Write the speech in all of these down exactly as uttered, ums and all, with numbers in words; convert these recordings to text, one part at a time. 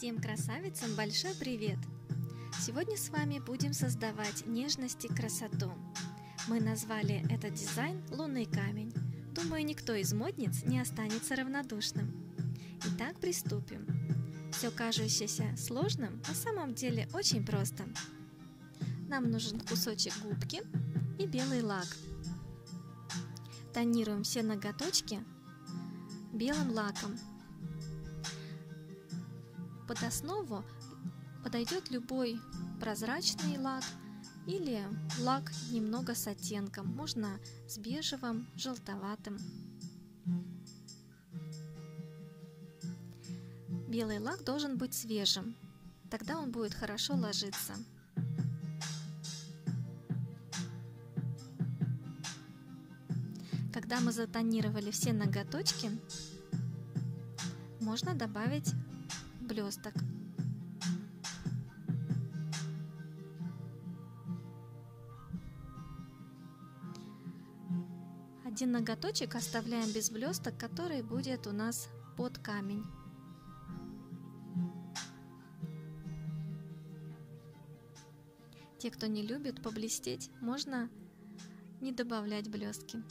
Всем красавицам большой привет! Сегодня с вами будем создавать нежность и красоту. Мы назвали этот дизайн «Лунный камень». Думаю, никто из модниц не останется равнодушным. Итак, приступим. Все кажущееся сложным, на самом деле очень просто. Нам нужен кусочек губки и белый лак. Тонируем все ноготочки белым лаком. Под основу подойдет любой прозрачный лак или лак немного с оттенком, можно с бежевым, желтоватым. Белый лак должен быть свежим, тогда он будет хорошо ложиться. Когда мы затонировали все ноготочки, можно добавить блесток. Один ноготочек оставляем без блесток, который будет у нас под камень. Те, кто не любит поблестеть, можно не добавлять блестки.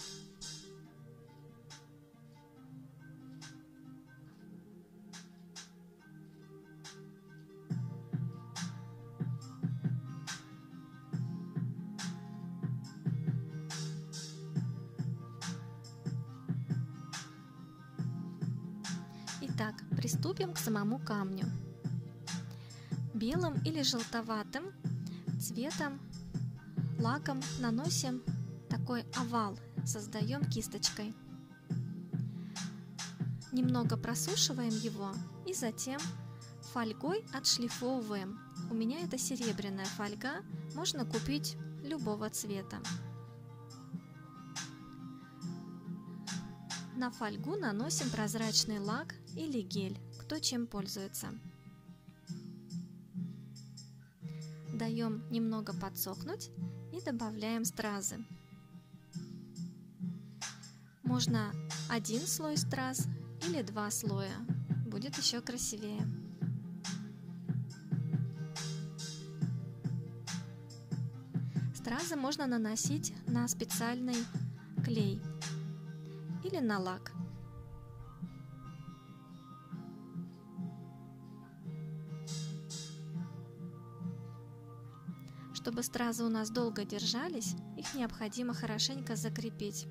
Итак, приступим к самому камню. Белым или желтоватым цветом, лаком наносим такой овал, создаем кисточкой. Немного просушиваем его и затем фольгой отшлифовываем. У меня это серебряная фольга, можно купить любого цвета. На фольгу наносим прозрачный лак или гель, кто чем пользуется. Даем немного подсохнуть и добавляем стразы. Можно один слой страз или два слоя, будет еще красивее. Стразы можно наносить на специальный клей или на лак. Чтобы стразы у нас долго держались, их необходимо хорошенько закрепить.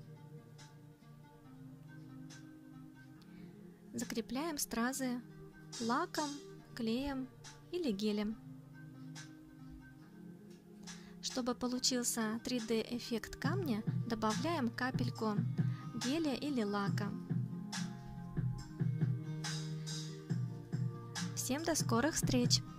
Закрепляем стразы лаком, клеем или гелем. Чтобы получился три дэ эффект камня, добавляем капельку геля или лака. Всем до скорых встреч!